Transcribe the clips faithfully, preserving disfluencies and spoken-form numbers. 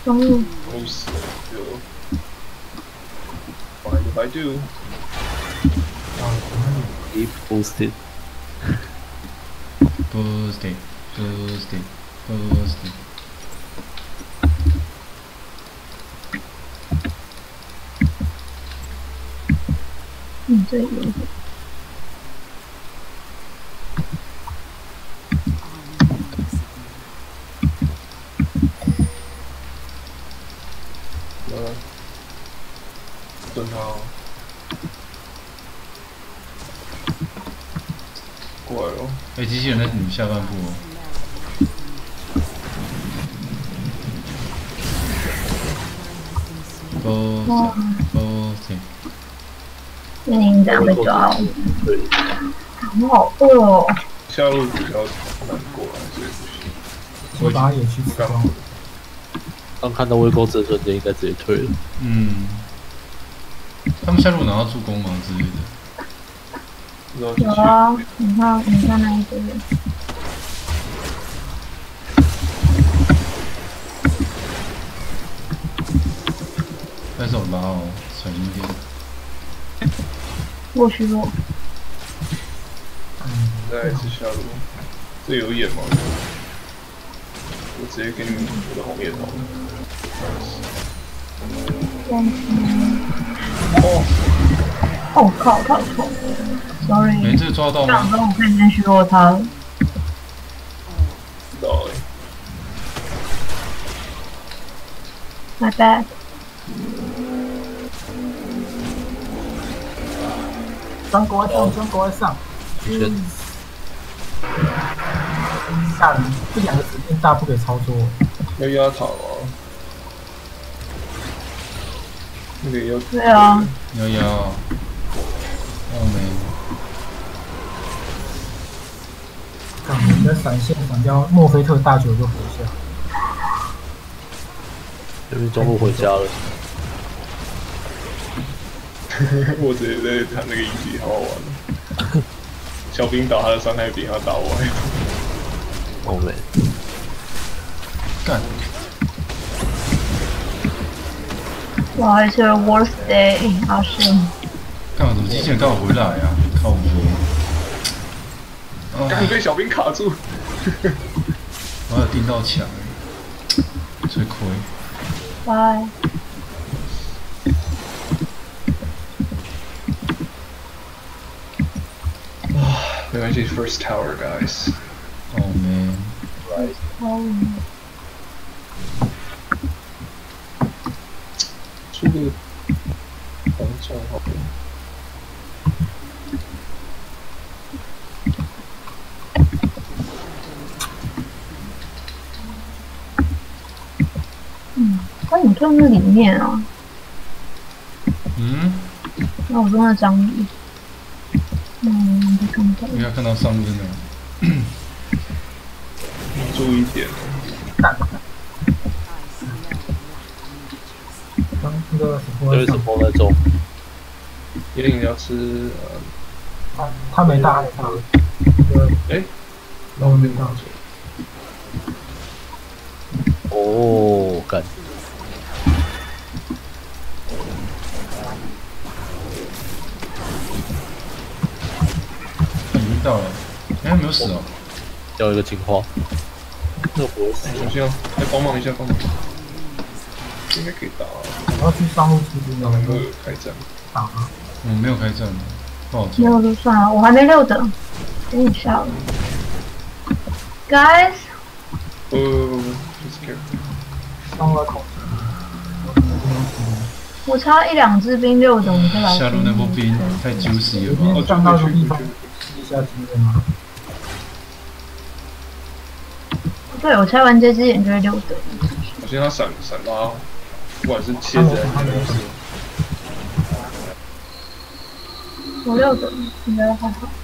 中路。 我死了就 fine if I do. Keep boosted. Boosted, boosted, boosted. 嗯，这有点。 呃，蹲他哦，过来哦。 哎，机器人在你下半部哦。Boosted, boosted. 那你这样被抓哦。 对， 我好饿哦。 下路比较难过来，所以不行。 我把野区吃刚光。 刚看到微光这瞬间，应该直接退了。 嗯，他们下路拿到助攻吗之类的？ 不知道继续。 有啊，你看，你看那一个人。 但是我拉哦，小心点。 过去弱。 再一次下路，这有眼吗？我直接给你们我的红眼好了。哦， 哦靠，靠错 ，sorry。 没这个抓到吗？ 这样子我可以先虚弱他了。 知道哎。 My bad。 中国上，中国上。 选吓人！这两个指令大不给操作。 要压塔吗？那个要。 对啊。 幺幺。哦没。 看我们的闪现闪掉墨菲特大酒就回下。 这边中路回家了。 我直接在谈那个议题，好好玩。小兵打他的伤害比他打我还多。 哦没。 干。 哇，It's your worst day，阿信。 干嘛？怎么机器人刚好回来啊？靠我！ 刚被小兵卡住。 我有盯到墙，最亏。 拜。 没关系 ，First Tower guys。 Oh man。 Right。 哦。 出个黄钻好了。 嗯，那你坐那里面啊？ 嗯？ 那我坐那张里。嗯，没看到。 应该看到上面的。 注意点。 刚那个什这位是么？ 风在中。 一定要吃呃。 他他没大，他那个哎， 然后没大。 哦，干。 到了，哎、欸，没有死哦。 掉一个金花，那不会死。 小心哦，来帮忙一下，帮忙。应该可以打、啊。 我要去上路出兵了。 两个开战。 打啊！ 我没有开战，不好做。 六就算了，我还没六等，给你下了。Guys。 呃 ，just careful。 上路口。 我差一两只兵六等，你再来。 下路那波兵太 juicy 了吧？ 我上到这个地方。一下经验吗？ 对，我拆完这只眼就会六等。 我现在闪闪拉，不管是切子还是是。 我六等，应该还好。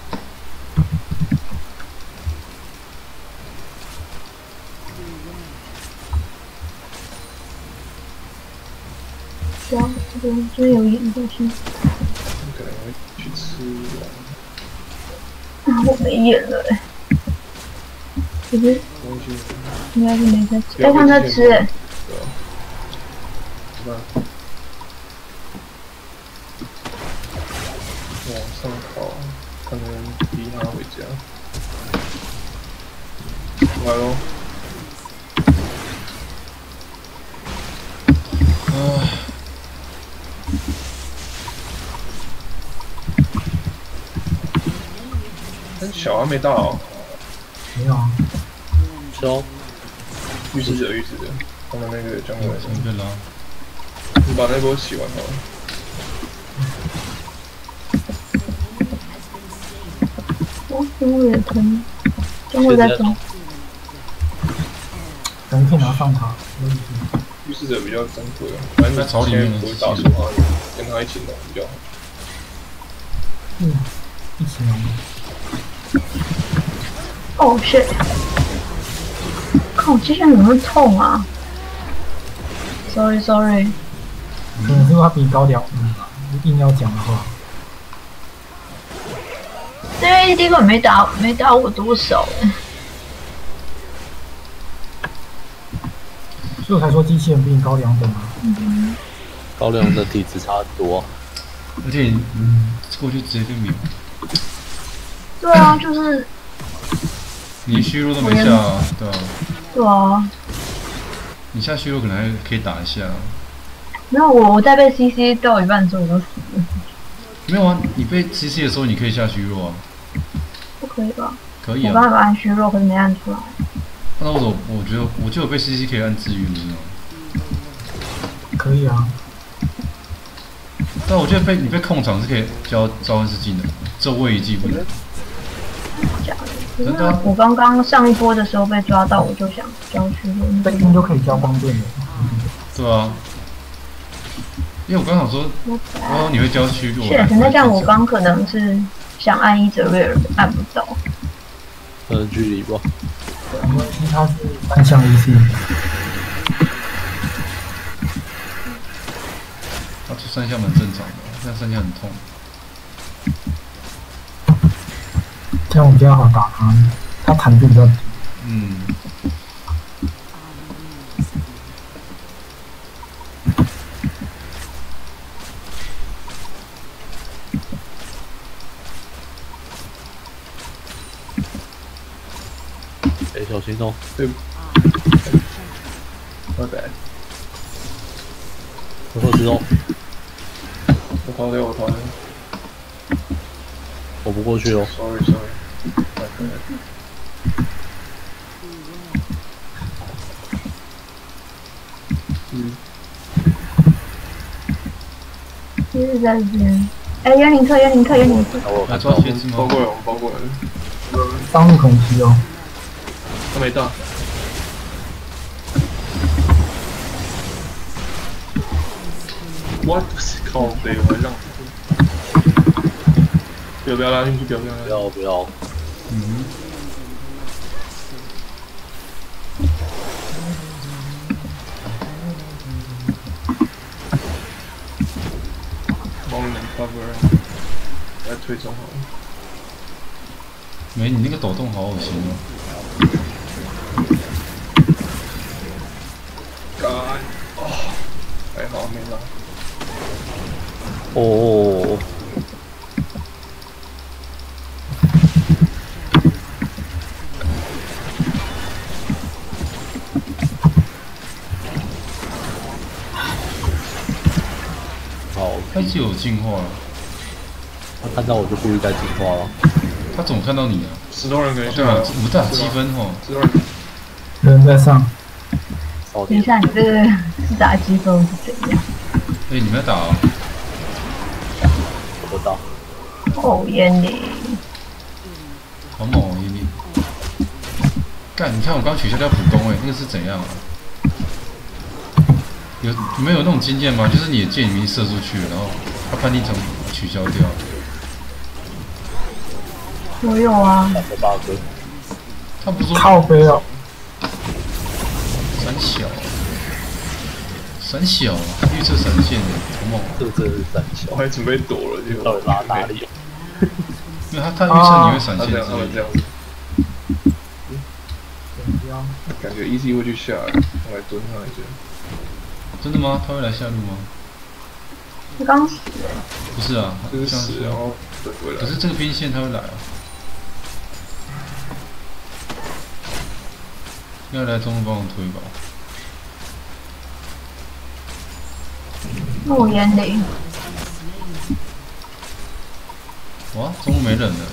对啊，这边这边有眼过去。 可能会去吃啊，我没眼了哎、欸。可是应该是没在吃，哎、欸，他在吃哎、欸。 对啊。 那往上跑，可能逼他回家。来喽！ 啊， 但小还没到、哦， 没有啊， 消预示者预示者，他们那个江湖随便拉。 你把那波洗完好了。 哦，中路也坑，中路在中， 感觉可以拿上塔，没问题。 预示者比较珍贵啊，反正在草里面不会打输他，跟他一起弄比较好。 嗯，一起拿。 哦 shit！ 看我机械怎么会痛啊 ？Sorry Sorry， 可能是因为他比你高两分吧，硬要讲的话。 这边 A D 根本没打没打我多少哎、 所以我才说机器人比你高两等啊。 嗯高粱的体质差很多、啊， 而且你嗯过去直接就秒， 对啊，就是你虚弱都没下、啊，对啊， 对啊， 你下虚弱可能还可以打一下、啊。 没有我我在被 C C 到一半的时候我就死了， 没有啊，你被 C C 的时候你可以下虚弱啊， 不可以吧？ 可以啊。 我刚才有按虚弱，可是没按出来。 那我怎我觉得我就有被 C C 可以按治愈，你知道吗？ 可以啊， 但我觉得被你被控场是可以教召唤师技能，这位移技不能。 假的，可是真的啊我刚刚上一波的时候被抓到，我就想交虚弱。 被晕就可以交光盾了。 对啊，因为我刚想说，哦，你会教虚弱。 确实，那这样我刚可能是想按伊泽瑞尔按不到。 可能距离吧。 没关系，它是单向一次。 他出三下蛮正常的，但三下很痛。 这样我比较好打他，他弹度比较低。 嗯， 哎、小心哦！ 对，我来， 然后之后我逃掉，我逃掉我不过去哦。 ，sorry sorry，来来来，嗯， 其实在这边。哎，幽灵客，幽灵客，幽灵客。 来然后我看到抓蝎子吗？ 包过来，我们包过来了， 上路可能踢哦。 他没到。What？靠北，我还让。不要不要拉进去，不要不要不拉。 要不要， 嗯， 帮我们 cover，来推中好了。 没，你那个抖动好恶心哦。 干，哦，还好没拉。 哦哦哦，好， 他一直有进化了， 他看到我就故意在进化了。 他怎么看到你啊？ 十多人可以下哦对啊，我们打积分哦。 十多人。 有人在上， 少点， 等一下，你这个是打积分是怎样？ 哎，你们在打哦？ 我不到。 哦，眼里好猛哦，你你。干，你看我刚取消掉普攻哎，那个是怎样啊？有你们有那种经验吗？就是你的箭已经射出去了，然后他判定成取消掉。 我有啊， 打个 bug， 他不是说靠背哦。 闪小，闪小，预测闪现的，好猛！ 这个真的是三小我，还准备躲了，结果到底拉哪里？ 因为他他预测你会闪他这样， 现之类的。 他们这样子， 不要， 感觉 easy 会去下来，我来蹲他一下。 真的吗？他会来下路吗？ 他刚死哎、 不是啊， 就是这样死，然说。 后对回来可。是这个边线他会来啊，应该来中路帮我推吧。 陆延龄， 哇，中路没人了。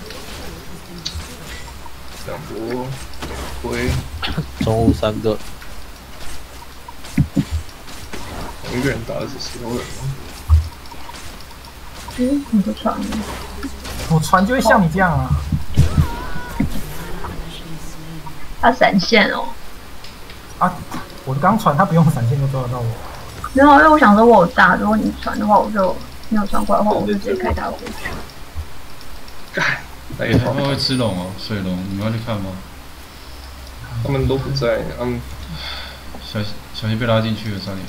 两波回， 中路三个， 我一个人打的是石头人吗？ 嗯，你不传了？ 我传就会像你这样啊。 他闪现哦， 啊，我刚传，他不用闪现就抓得到我。 没有，因为我想说我有大，如果你传的话，我就没有传过来的话，我就直接开大回去。 干，那哎、 也好他们会吃龙哦，水龙，你们要去看吗？ 他们都不在，他们小小心被拉进去了，差点。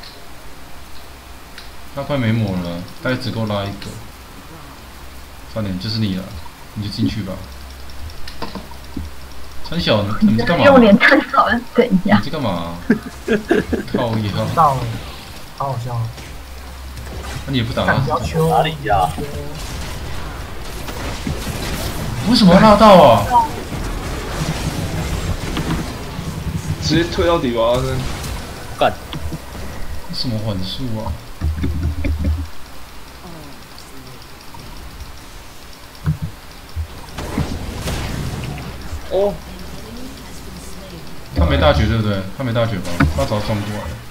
他快没抹了，大概只够拉一个。差点就是你了，你就进去吧。三小，你你在干嘛？ 用脸蛋好像怎样？ 你在干嘛？靠腰， 到了，好好笑。 那你也不打他干不？要求哪里呀？ 为什么要拉到啊？ 直接推到底吧，真的干， 什么缓速啊？ 哦， 他没大绝对不对？他没大绝吧？他早撞过来了。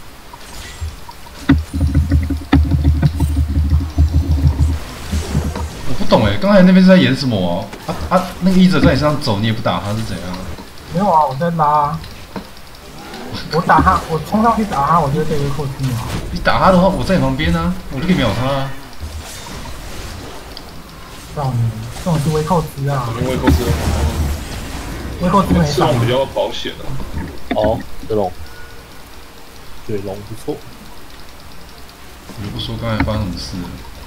我不懂哎，刚才那边是在演什么啊？啊啊！那个一直在你身上走，你也不打他是怎样？ 没有啊，我在拉。我打他，我冲上去打他，我就会被微扣踢嘛。 你打他的话，我在你旁边啊，我就可以秒他啊。 告诉你，这种是微扣资啊， 因为公司微扣资没上这种。比较保险啊。 哦，这龙，对龙不错， 你不说刚才发生什么事了？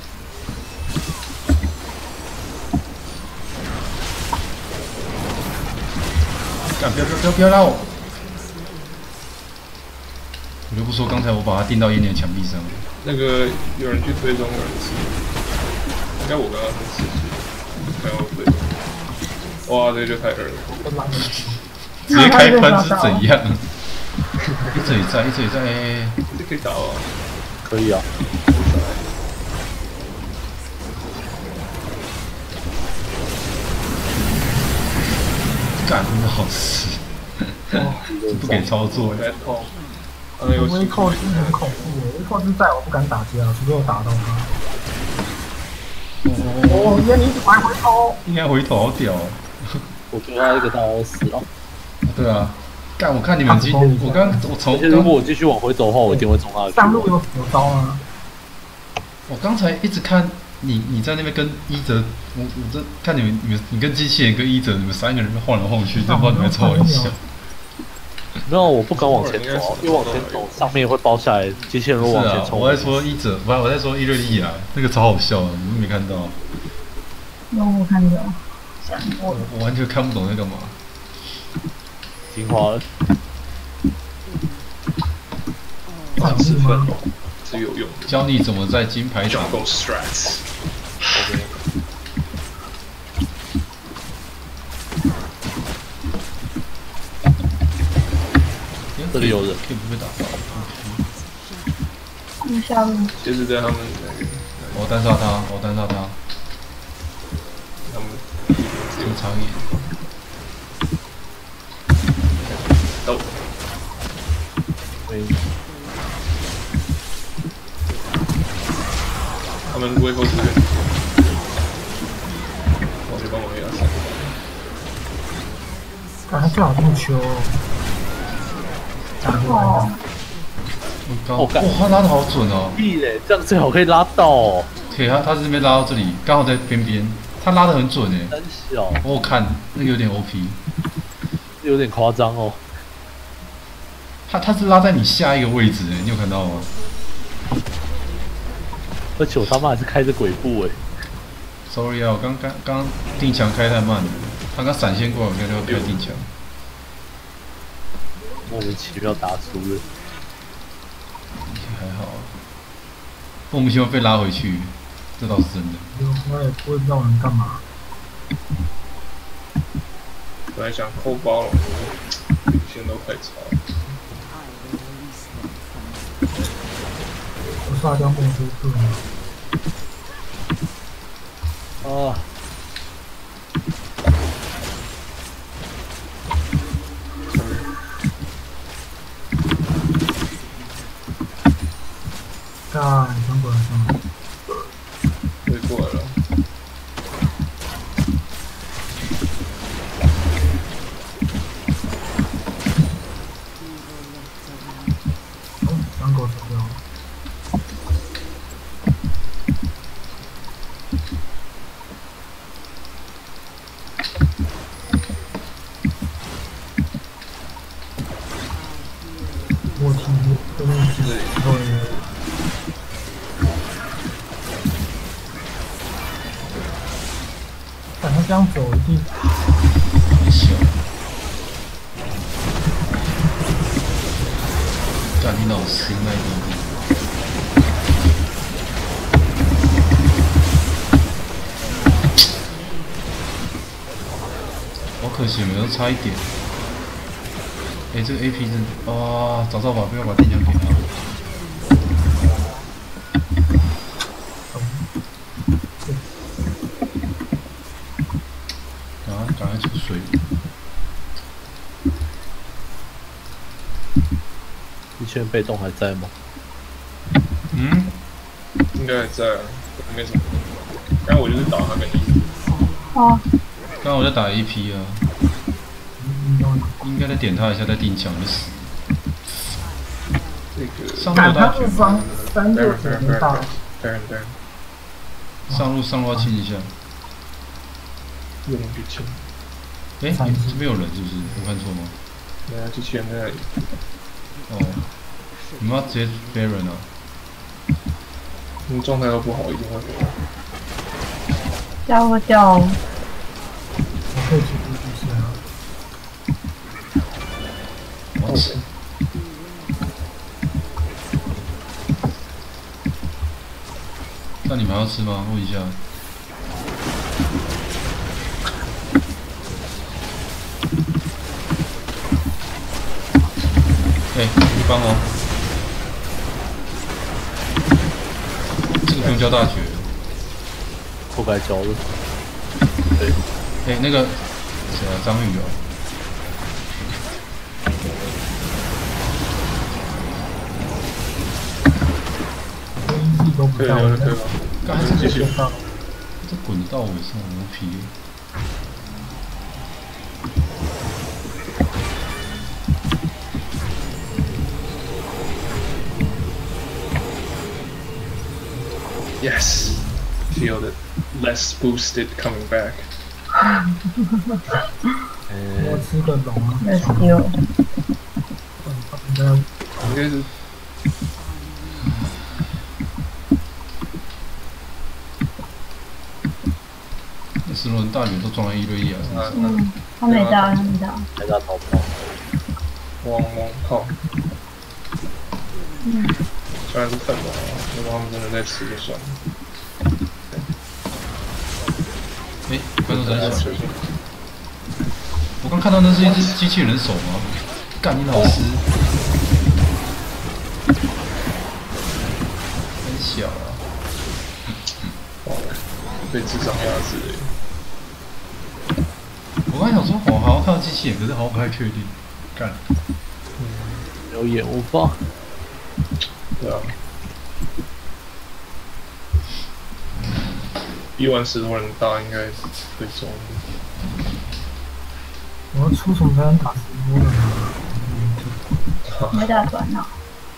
干！不要不要不要不要拉我！我就不说刚才我把他钉到烟点墙壁上了。 那个有人去追踪，有人吃，应该我刚刚是吃鸡，没有追踪。哇，这个就太二了。 直接开喷是怎样？一直也在，一直也在。哎哎哎这可以打吗？ 可以啊。 干，老师，不给操作我。在痛。他那个微扣资很恐怖的，微扣资在我不敢打架，除非我打到他。哦，原来你一直玩回头。 应该回头好屌哦。 我觉得他一个大要死了。 对啊，干！我看你们今，我刚我从而且如果我继续往回走的话，我一定会冲他的。 上路有有招吗？ 我刚才一直看你，你在那边跟一哲，我我这看你们，你们你跟机器人跟一哲，你们三个人晃来晃去，真不知道你们在开玩笑。 没有，我不敢往前走，因为往前走上面会包下来，机器人如果往前是啊， 冲， 我在说一哲，不，我在说伊瑞利亚，那个超好笑的，你们没看到？ 有我看到，想我我我完全看不懂在干嘛。 进化了。 反击吗？ 是有用的。 教你怎么在金牌场 Jungle strats。 这里有人可以不被打到。 看下路， 其实，在他们那个， 我单杀他，我单杀他， 他们有长眼。 都对， 他们微扣资源，我去帮忙压线。 感觉最好这么球。打过来哦， 我刚， 哦干哇，他拉的好准哦。 屁嘞，这样最好可以拉到哦。 可以，他他是这边拉到这里，刚好在边边，他拉的很准诶。 很小， 我有看那个有点 O P， 有点夸张哦。 他他是拉在你下一个位置诶，你有看到吗？ 而且我他妈还是开着鬼步哎。 Sorry 啊，我刚刚刚定墙开太慢了，他刚闪现过来，我刚就要开定墙。 莫名其妙打输了。 还好啊，莫名其妙被拉回去，这倒是真的。 我也不知道能干嘛。 本来想扣包了，领先都快超。 我刷掉梦之盾。 啊！ 干，中国人上。 对过来了。 哦，张狗走掉了。我听这边是对。反正这样走一定很小。干你老师那一点。好可惜，没有差一点。哎、欸，这个 A P 真的啊，早知道把不要把电枪给他。啊，赶快出水！ 一圈被动还在吗？ 嗯， 应该还在啊，没什么。刚我就是打他跟你。 哦。 刚刚我在打 A P 啊。应该再点他一下，再定枪就死。 这个上路大绝三三六九零大。 对对。 上路上路要清一下。 用去清。 哎、欸，这边有人是不是？我看错吗？ 没有，机器人在那里。 哦，你们要直接 Baron 啊？ 你状态都不好，一定会被。 掉我掉。 我可以去补一下。 我吃。那你们要吃吗？问一下。哎、欸，你帮哦。这个不用教大绝。 不该教的。对。 哎、欸，那个谁啊？张宇哦。 都不到， 刚才这个到， 这滚到尾上牛皮。 Yes, feel it less boosted coming back. 我吃个龙啊 ！Let's go。 应该是。 十轮大绝都装了一对一啊！ 嗯，他没到，他没到。 还在逃跑。 汪汪靠！ 嗯。 虽然是笨龙啊，如果他们真的在吃就算了。 哎、欸，观众在吃。我刚看到那是一只机器人手吗？干你老师！很小啊。 哇，被智商压制了。 我刚才想说，我好像看到机器人，可是好像不太确定。干， 嗯，有眼无法。 对啊。一万石头人大应该会中。 我要出什么才能打直播的呢？ 没打转呢。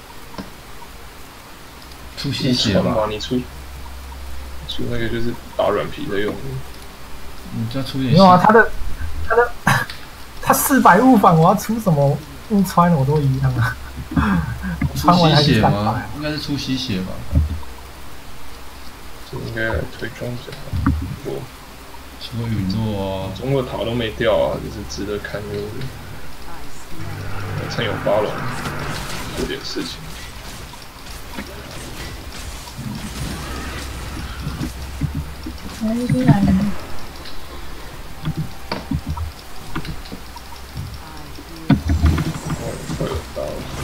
出吸血吧？ 你出出那个就是打软皮的用的。 你再出点。 没有啊，他的。他的他四百物反，我要出什么物穿我都一样啊。 出吸血吗？应该是出吸血吧。 这应该来推装甲，不过出个陨落啊， 中路塔都没掉啊，就是值得看就是。趁有巴龙做点事情。 回来了。 会有刀。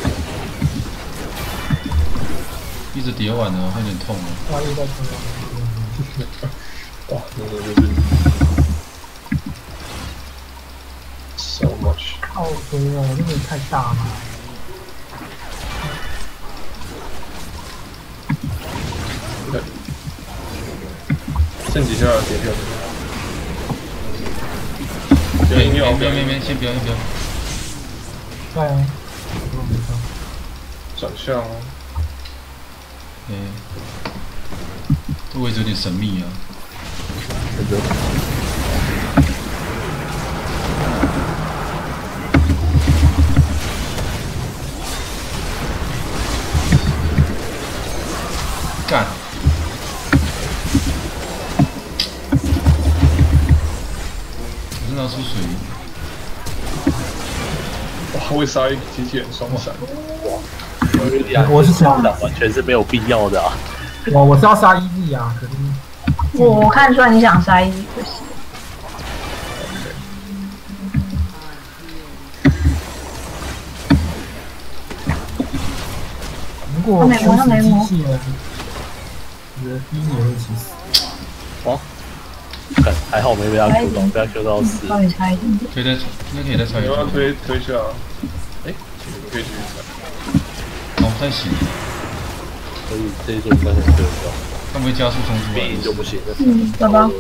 一直叠完了，有点痛了。 哇，又在冲哇，真的就是 so much。 靠背哦，这个也太大了。 对，剩几下了？点票。 没没没有没没没，先不要先不要。 对啊， 转向哦。 哎，这位置有点神秘啊。 真的。 干！我真的要出水。 哇，会杀一机器人双闪。 我是想， 完全是没有必要的啊！ 我我是要杀 E Z 啊，可是我我看出来你想杀一可惜。 如果驱使机器人，我的 E 也会起死。 哇！看还好没被他 Q 到，被他 Q 到死。 稍微差一点点。 可以再应该可以再猜一你要下。 推推下。哎，你可以继续猜。 哦，不太行。 所以这一组应该很对掉。 他们会加速冲出来。 B 就不行了。 嗯，走吧。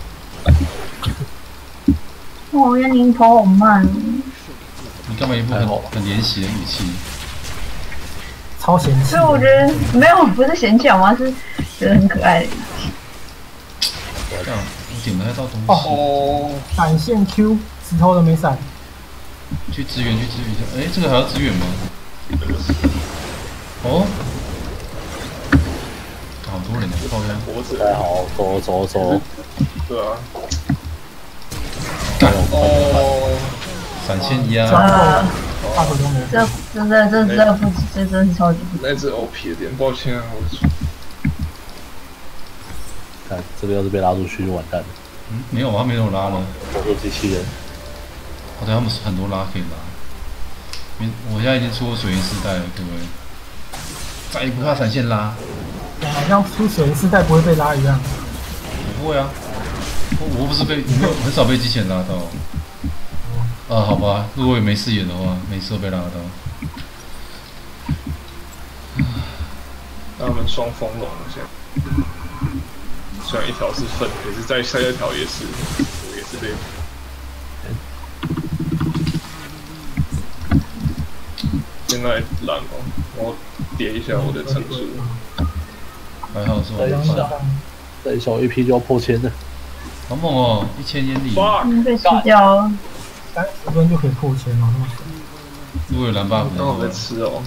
哦，原来头好慢。 你干嘛一副很很怜惜的语气？ 超嫌弃。 所以我觉得没有，不是嫌弃好吗？是觉得很可爱的语气。 这样，我点不太到东西。 哦， 闪现 Q， 石头都没闪。 去支援，去支援一下。哎，这个还要支援吗？哦，好多人啊，靠呀！ 脖子。 还好，走走走。 对啊。 干哦。 闪现一啊！ 呃， 大头都没。 这这这这这不这真是超级不。 那只 O P 的点，抱歉啊，我。 看这个要是被拉出去就完蛋了。 嗯，没有，他没有拉了。 我说机器人。 好像他们很多拉可以拉。因我现在已经出过水银世代了，各位。再也不怕闪现拉。 好像出水银世代不会被拉一样。 不会啊，我我不是被没有很少被机器人拉到。啊，好吧，如果没视野的话，每次都被拉到。 那他们双峰龙现在，虽然一条是粪，可是在下一条也是，也是被。现在懒哦，我叠一下我的层数。 还好是再小，再小一批就要破千了。 好猛哦，一千烟里。 嗯，被吃掉了。 三十分就可以破千了，那么爽。 如果有蓝 buff， 刚好在吃哦。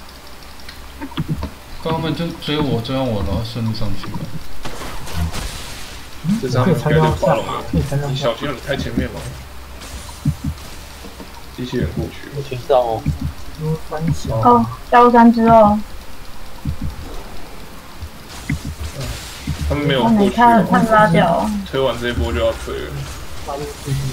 刚他们就追我，追完我，然后顺路上去了。 这张应该就发龙了。 可以参加。 你小心你太前面了。机器人过去。 我听上哦。 三小。 哦，加入三只哦。 他们没有我没过去。 看看拉掉。 推完这一波就要推了。 拉入自己。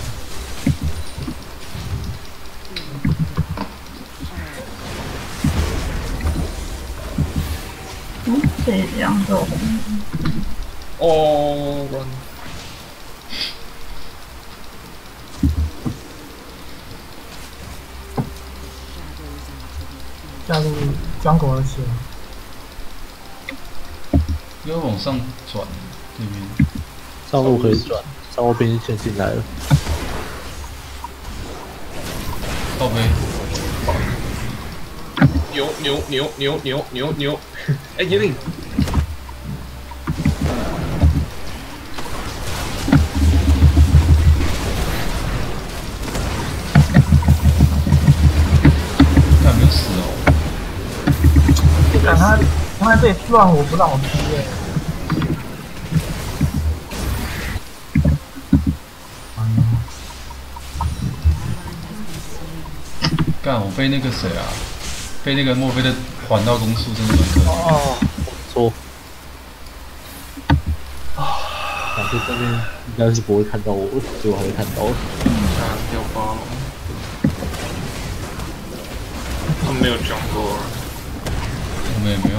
嗯，这样做。 哦， 加入江狗而起了。 要往上转，这边。 上路可以转，上路兵线进来了。 靠背。 牛牛牛牛牛牛牛！哎，野岭。 看没有死哦。 看他，他这里乱我不让我踢耶。 干，我被那个谁啊？被那个墨菲的环道攻速真的很可怕。 哦，错。 反正这边应该是不会看到我，结果还会看到。 下掉八龙，他们没有 jungle， 我们也没有。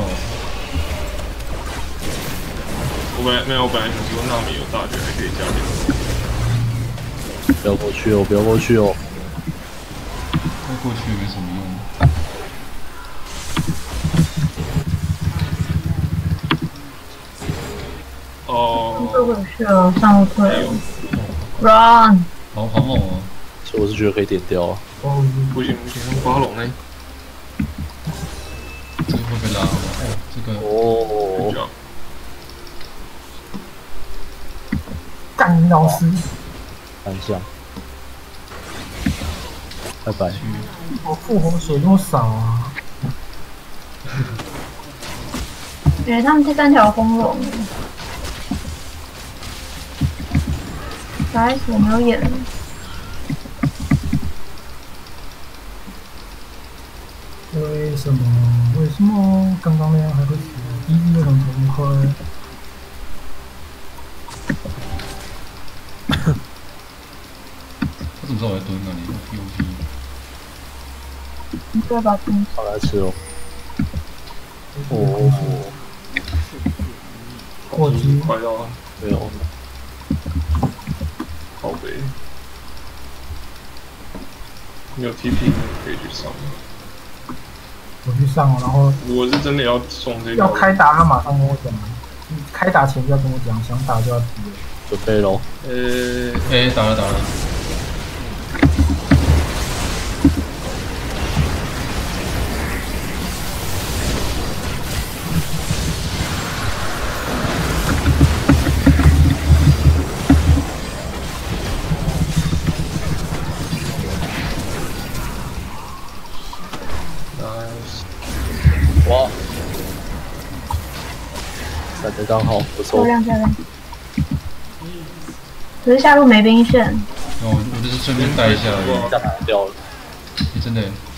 我本来没有，我本来想说纳米有大绝还可以加点。 不要过去哦，不要过去哦。 再过去也没什么用。 哦。 退回去了，上路退了。Run！ 好好猛哦！ 所以我是觉得可以点掉啊。 哦， 不行不行，用八龙呢？ 这个会被拉吗？哦，这个哦， 干你老师！ 反向。拜拜。 我复活血那么少啊！ 哎、他们第三条公龙，不好意思，我没有演。 为什么？为什么刚刚那样还会死？第一个很崩溃。 他怎么知道我在蹲那里 ？P O P。 你对吧？嗯， 好来吃哦。哦， 过机快到了， 没有。 好悲。你有 T P 可以去上。 我去上了，然后如果是真的要送这个， 要开打，他马上跟我讲。开打前就要跟我讲，想打就要提。 准备喽。 呃， 哎，打了打了。 哇，闪的刚好，不漂错。 亮漂亮。可是下路没兵线， 然后我我就是顺便带一下而已。 下打掉了。 欸、真的。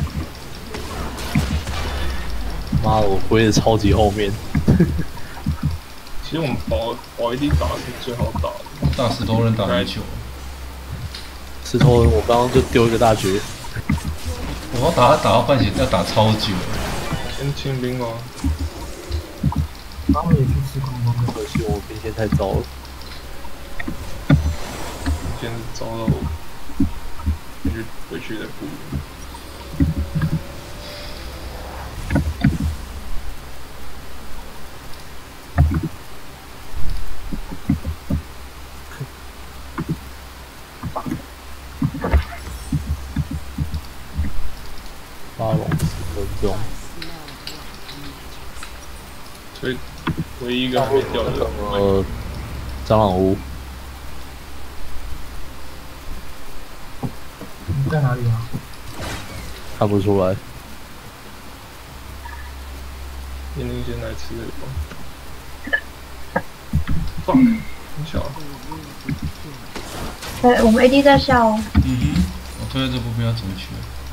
妈的，我挥的超级后面。 其实我们保保一滴打是最好打的。 大石头人打很久。 石头人，我刚刚就丢一个大绝。 我要打他打到半血，要打超久。 先清兵吗？ 然后也去吃空空的。 可惜我兵线太糟了。 先糟到我，回去回去再补。 八龙十分钟。 所以唯一一个还没掉的， 呃，蟑螂屋。 你在哪里啊？ 看不出来。 年龄先来吃这个。fuck，很小。 哎，我们 A D 在下哦。 嗯哼，我推在这部分要怎么去？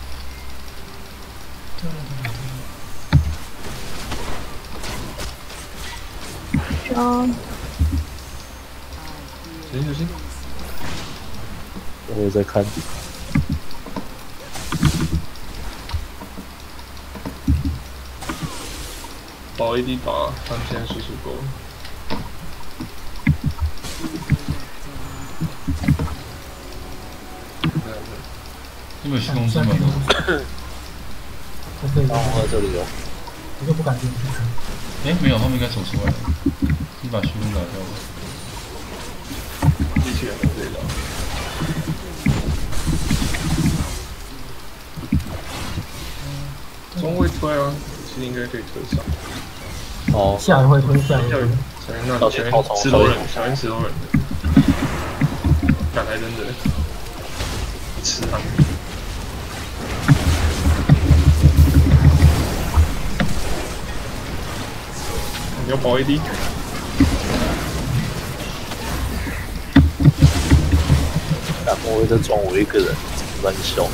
哦， 小心小心！ 我有在看。 保 A D 打，他们现在输出够了。 有没有虚空之门？ 在这里， 蟑螂在这里哦。 我就不敢进去看。 哎，没有，他们应该走出来了。你把虚空打掉了。 机器人在这里了。中位推啊，其实应该可以推上。 哦， 下一回推，下一回推。 小心那，小心石头人，小心石头人。敢还真的吃他们。你要保 A D。 然后会再装我一个人，乱笑。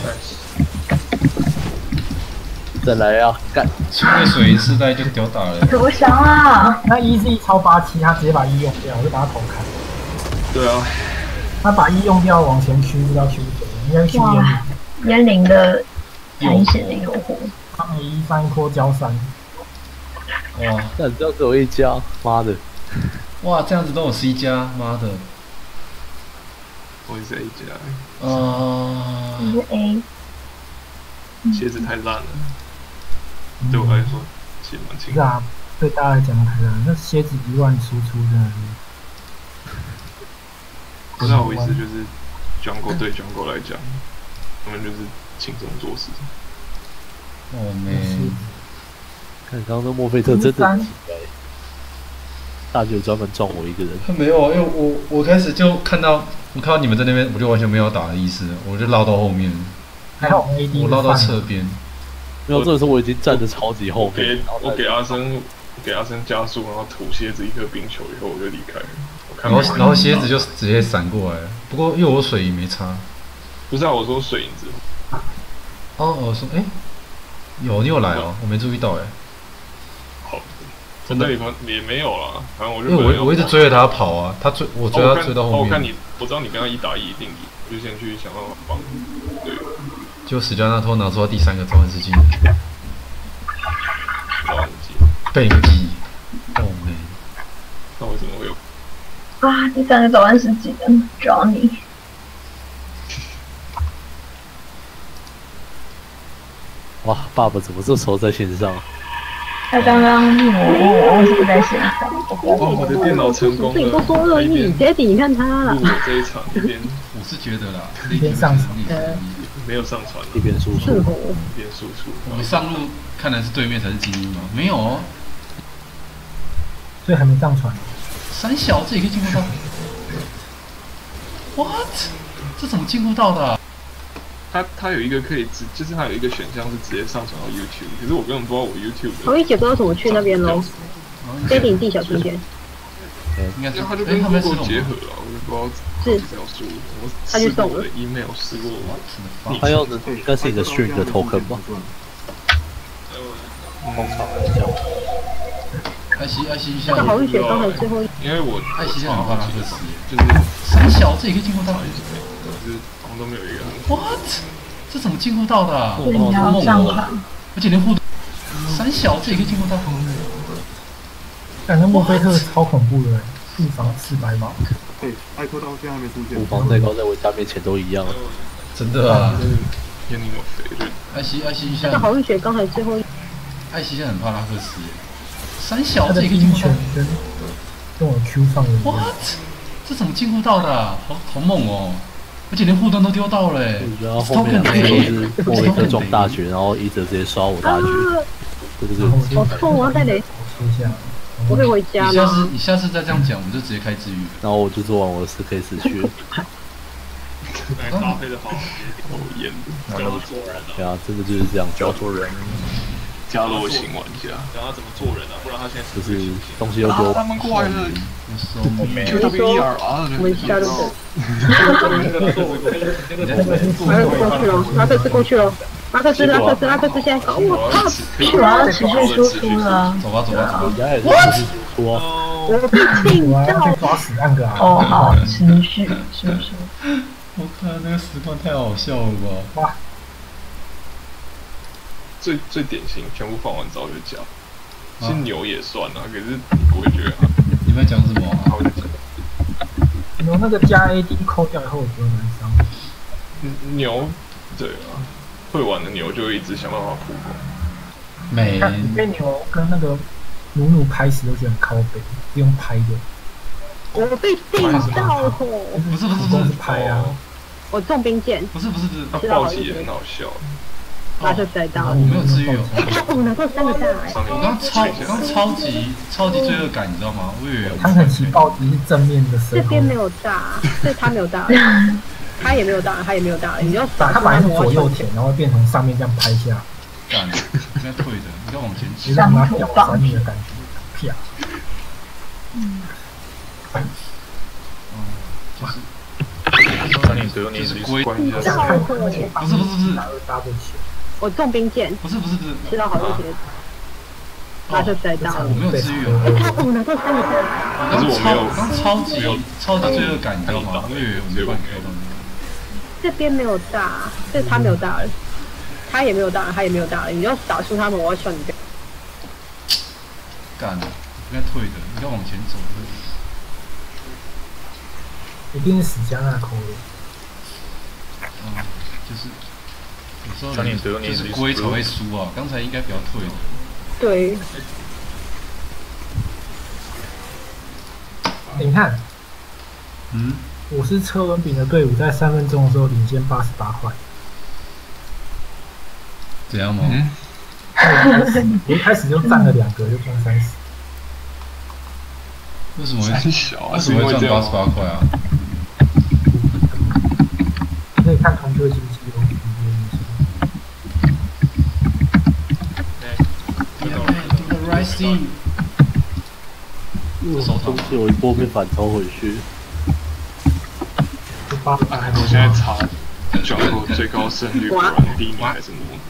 再来啊，干！ 清个水一次大概就屌打了。 投降啊！ 那 E Z 超八七，他直接把 E 用掉，我就把他头砍。 对啊， 他把 E 用掉，往前 Q 不知道 Q 谁，应该是 Q 烟灵。 烟灵的苔藓的诱惑。 他每一上一波交三。 哇， 那你这样只有一家，妈的！ 哇，这样子都有 C 加，妈的！ 我也是 A 加， 啊、 你是 A， 鞋子太烂了，对我来说其实蛮轻的。 是啊，对大家来讲太烂，那蝎子一万输出真的是。 不是我意思就是 ，Jungle 对 Jungle 来讲，他们就是轻松做事。 哦没， 看刚刚那墨菲特真的很奇怪，大就专门撞我一个人。 没有啊，因为我我开始就看到我看到你们在那边，我就完全没有打的意思，我就绕到后面， 还好 A D 我绕到侧边。 没有，这个时候我已经站得超级后面。 我给阿生，我给阿生加速，然后吐蝎子一颗冰球以后，我就离开了。 然后然后蝎子就直接闪过来了，不过因为我水银没差。 不是啊，我说水银子。 哦，我说哎、欸，有你有来哦，我没注意到哎、欸。 好，真的也没有啦，反正我就因为我我一直追着他跑啊，他追我追他追到后面。 我看你，我知道你跟他一打一一定赢，我就先去想办法帮。对。 就史嘉纳托拿出他第三个召唤师技能。 召唤技。 背击。哦没。 那为什么会有？ 啊，第三个召唤师技能找你。 哇，爸爸怎么这时候在线上？ 他刚刚我我是不在线上。 哇，我的电脑成功了！ 自己都说恶意，爹地，你看他。 录了这一场，一边我是觉得啦， 一边上传， 没有上传， 一边输出， 一边输出。 我们上路看来是对面才是精英吗？没有哦， 所以还没上传。 三小这也可以进入到 ？What？ 这怎么进入到的、啊？ 它它有一个可以直，就是它有一个选项是直接上传到 YouTube， 可是我根本不知道我 YouTube。 我一姐不知道怎么去那边喽。爹地，你弟小心点。 应该是他就跟 Google 结合了，我就不知道是怎么输。我他去送了 email 试过， 他要的应该是你的 string 的 token 吧？通常来讲， 艾希艾希一下， 这个好运血刚才最后， 因为我艾希现在很怕拉克斯， 就是三小这也可以进入到， 就是好像都没有一个。 What？ 这怎么进入到的、啊？ 对，你要上传。 而且连互动，三小这也可以进入到。 感觉墨菲特超恐怖的，护防四百码。 哎，艾克到现在还没出现。 护防再高在维嘉面前都一样。 真的啊！ 天你我肥就。 艾希艾希一下。 这个好运血刚才最后， 艾希现在很怕拉克斯。三小他的这也可以进入到。 跟跟我 Q 上的。 What？ 这怎么进入到的、啊？好好猛哦！而且连护盾都丢到了、欸。 然后后面都是莫维克撞大绝，然后一直直接刷我大绝。对对对。 好痛啊！带雷。 说一下。 我会回家你下次吗？ 你下次再这样讲，我们就直接开治愈。 然后我就做完我的四 K 死去了。 搭配的好，好严，教做人啊！ 对啊，真的就是这样教做人。 加罗型玩家，教他怎么做人啊？不然他现在就是东西又丢。 他们过来了。 Q W E R R 我们加入的。过去了，拉克斯过去了。拉克斯，拉克斯，拉克斯现在搞我操！ 我要持续输出了。 走吧走吧走吧。 What？ 我被听我要到。 去抓死那个啊！ 哦，好，持续是不是？ 我看那个实况太好笑了吧！ 哇！ 最最典型，全部放完之后就加。其实牛也算啊，可是你不会觉得。 你们在讲什么、啊？ 他会讲。 牛那个加 A D 扣掉以后，我觉得蛮伤。 牛，对啊，会玩的牛就会一直想办法扑攻。 没。 你被牛跟那个努努拍死都觉得很靠北，是用拍的。 我被电到哦！ 不是不是不是拍啊！ 我中兵剑。 不是不是不是， 他暴击也很好笑。 拉克斯来到， 我没有治愈哦。 哦，拿到三个大哎！ 我刚超，我刚超级超级罪恶感，你知道吗？我以为汤肯奇暴击是正面的时候， 这边没有大，对他没有大，他也没有大，他也没有大，你要打他本来是左右舔，然后变成上面这样拍下， 干，应该退的，应该往前骑，让他掉三米的感觉，啪。嗯。 嗯，就是。 就是龟， 关一下。 想看而且不是不是不是， 打二搭不起， 我中兵剑， 不是不是不是， 吃到好多血，那就再到了。 我没有治愈哦。 哎，他我拿到三个蛋， 我刚超刚超级超级罪恶感，你知道吗？我以为我没办法 Q 到你。 这边没有大，这他没有大了，他也没有大了，他也没有大了。你要打输他们，我要笑你。 干了，应该退的，应该往前走的。 一定是死加那口的。 嗯，就是有时候人就是龟才会输啊，刚才应该不要退的。 对。 你看， 嗯， 我是车轮饼的队伍，在三分钟的时候领先八十八块。 怎样吗？ 嗯， 我一开始就占了两个，就赚三十。 为什么会很小啊？ 为什么会赚八十八块啊？ 你可以看同队经济哦。 Rising， 中期有一波被反超回去。 哎，我现在查角落最高胜率，果然第一名还是我。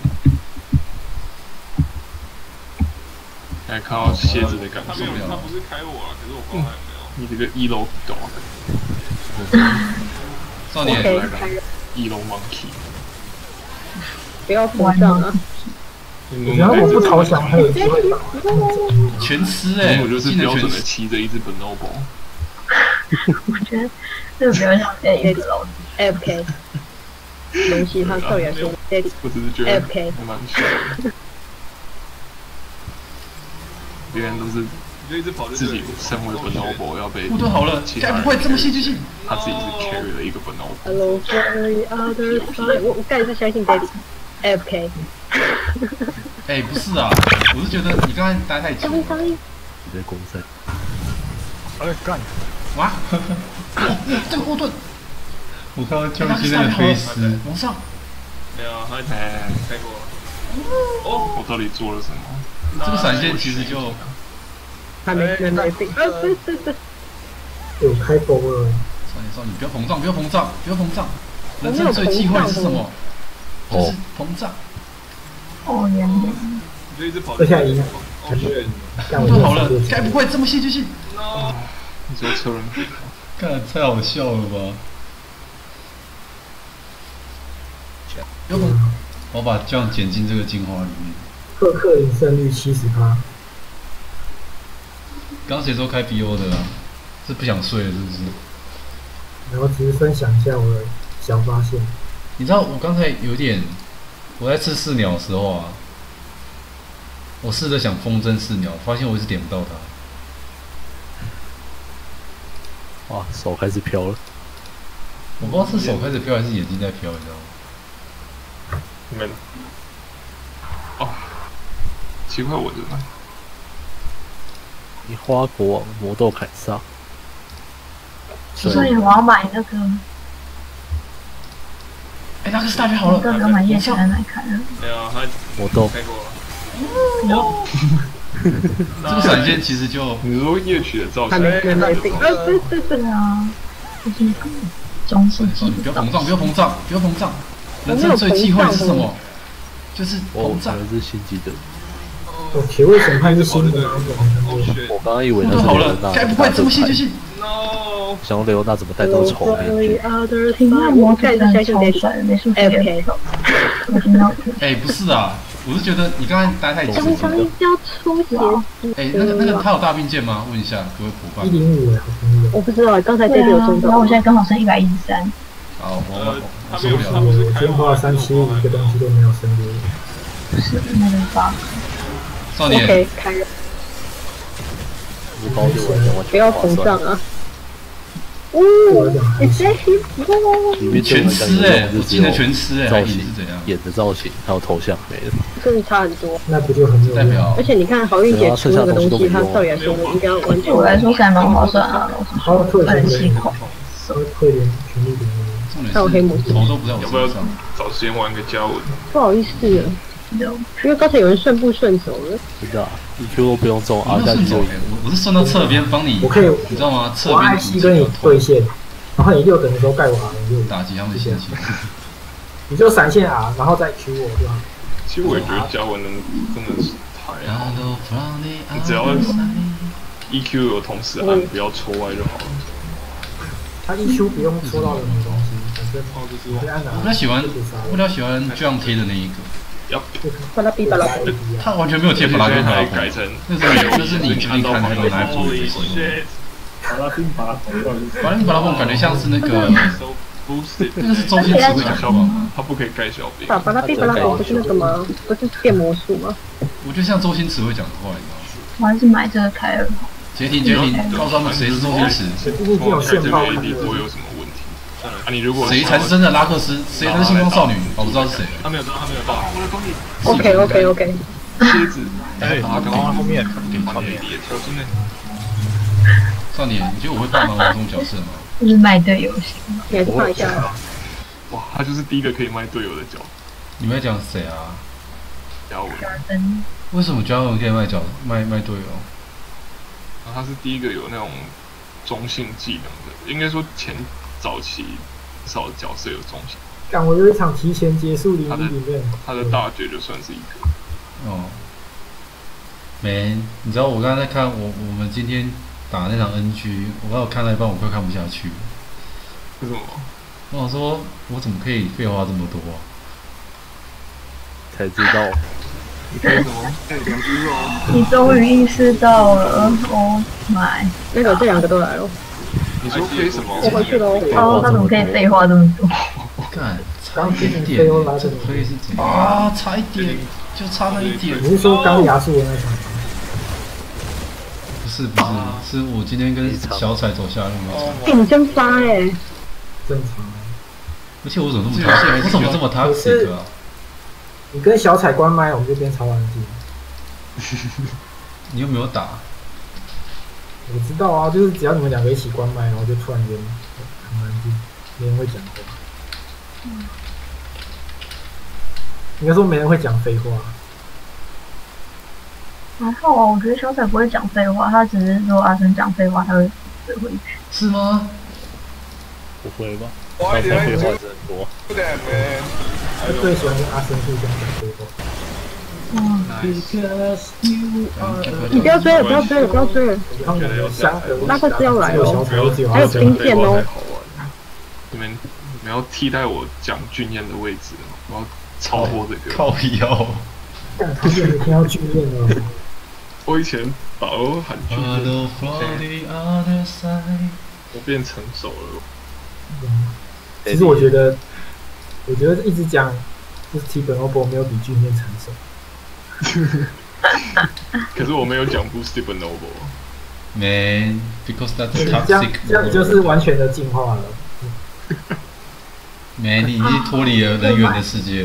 来看到蝎子的感受。他不是开我啊，可是我光还没有。你这个一楼 dog。 少年， 一楼 monkey。 不要膨胀啊！ 然后我不投降，还有机会打。 全吃哎！ 我就是标准的骑着一只 bonobo。 我觉得这个比较像 A 的老 F K。龙系他少爷说 ，Daddy。 我只是觉得 F K 蛮帅的。别人都是自己身为 bonobo 要被护盾好了，该不会这么戏剧性？ 他自己是 carry 了一个 bonobo。 Hello, very other side。我我盖是相信 Daddy。F K。 哎，不是啊，我是觉得你刚才待太久了。 你在公赛。 哎干！ 哇！这个护盾，我看到跳机那个推丝，往上。 没有，他才开过。哦，我到底做了什么？ 这个闪现其实就还没没没病。啊是是是。 有开包了。 少年少女，不要膨胀，不要膨胀，不要膨胀。人生最忌讳是什么？就是膨胀。 哦，原来。 这下赢了。 护盾好了，该不会这么戏剧性？ 你说车轮饼？ 看太好笑了吧！有可能，我把这样剪进这个精华里面。 赫克林胜率七十趴。 刚谁说开 B O 的啊？是不想睡了是不是？ 然后只是分享一下我的小发现。 你知道我刚才有点，我在吃四鸟的时候啊，我试着想风筝四鸟，发现我一直点不到它。 哇，手开始飘了。 我不知道是手开始飘还是眼睛在飘，你知道吗？ 你们哦，奇怪我的呢。 你花国王魔斗凯撒。 所以我要买那个。 哎，那个是大学好了。 哥哥买夜市来看了。 没有，他魔斗。 开过。 有。 这个闪现其实就你说夜曲的造型。 还没没没病。啊是是是啊。就是中世纪。 不要膨胀，不要膨胀，不要膨胀。人生最忌讳是什么？就是膨胀。 我是心机的。 哦，铁卫审判是新的吗？ 我刚刚以为那是好了，该不会这么戏剧性？ No。 想说雷欧娜怎么戴都丑面具？ 平面魔盖是相信美术美术系列。 哎，不是啊，我是觉得你刚才待太久。 常常一定要出鞋子。 哎，那个那个他有大并剑吗？问一下各位伙伴。 一零五哎，好便宜。 我不知道，刚才这里有中到。 然后我现在刚好剩一百一十三。 好，我他受不了。 我今天花了三七五，一个东西都没有升过。 是那个吧。 少年， OK， 开了。不要膨胀啊！哦，你这里面全吃哎，我记得全吃哎， 造型是怎样？ 演的造型还有头像没了， 真的差很多。 那不就很有代表？ 而且你看好运姐出那个东西，它照理来说应该要完全。 对我来说还蛮划算啊， 好退很细款。 稍微退点权利点。 还有黑魔头都不在我要不要身上。 找时间玩个加文？ 不好意思了，因为刚才有人顺步顺走了。 真的 ，E Q 都不用中， 我啊下去就赢。 我是顺到侧边帮你， 我可以， 你知道吗？侧我爱边惜跟你对线。 然后你六等的时候盖我 R， 你就打击他们的心情。 你就闪现 R， 然后再 Q 我就好。 其实我也觉得嘉文能真的是太好，你只要 E Q 有同时按，不要戳歪就好了。 他 E Q 不用戳到任何东西，反正哦，就是你按哪我比较喜欢，我比较喜欢这样贴的那一个。 要巴拉比巴拉比， 他完全没有贴巴拉跟巴拉改成， 那是就是你你看那个哪一部？ 巴拉丁巴拉孔到底是？ 巴拉丁巴拉孔感觉像是那个，那个是周星驰会讲的吗？ 他不可以盖小兵。 巴巴拉比巴拉孔不是那个吗？不是变魔术吗？ 我觉得像周星驰会讲的话，你知道吗？ 我还是买这个凯尔。 杰廷杰廷，告诉他们谁是周星驰， 毕竟这种炫炮看不会有什么问题。啊，你如果谁才是真的拉克斯，谁才是星光少女？我不知道是谁。 他没有到，他没有到。 OK OK OK。 蝎子， 哎，刚刚后面给他没列车，真的。 少年，你觉得我会扮演这种角色吗？ 就是卖队友型。 你还是放一下。 哇，他就是第一个可以卖队友的角。 你们在讲谁啊？ 嘉文。 为什么嘉文可以卖角卖卖队友？ 然后他是第一个有那种中性技能的，应该说前早期少角色有中性。 但我有一场提前结束零一里面， 他的大绝就算是一个。 哦。没，你知道我刚才在看我我们今天打那场 N G， 我刚好看到一半，我快看不下去了。 为什么？ 我想说，我怎么可以废话这么多啊？ 才知道。 你可以什么？ 你终于意识到了 ，Oh my！ 那个这两个都来了。 你说可以什么？ 我回去喽。 哦，他怎么可以废话这么多？ 干，差一点点，这个可以是怎样啊？差一点，就差那一点。 你是说刚牙术的那场吗？ 不是不是，是我今天跟小彩走下路那场。 哎，你真发哎！ 正常。 而且我怎么这么我怎么这么 toxic 啊？ 你跟小彩关麦，我们这边超安静。 你又没有打？ 我知道啊，就是只要你们两个一起关麦，然后就突然间很安静，没人会讲话。嗯、应该说没人会讲废话。 还好啊，我觉得小彩不会讲废话，他只是说阿生讲废话，他会怼回去。 是吗？ 不会吧？小彩废话真的多。 我最喜欢跟阿生互相讲废话。 嗯， 你不要追了，不要追了，不要追了。拉克斯要来哦，还有冰片哦。 你们你们要替代我讲俊彦的位置，我要超过这个。 靠腰。 但他现在听到俊彦了。 我以前打都喊俊彦，我变成熟了。 其实我觉得，我觉得一直讲就是提本欧博没有比俊彦成熟。 可是我没有讲 Boosted Noble。 Man, because that's toxic. 这样这样就是完全的进化了。 Man， 你已经脱离了人猿的世界了。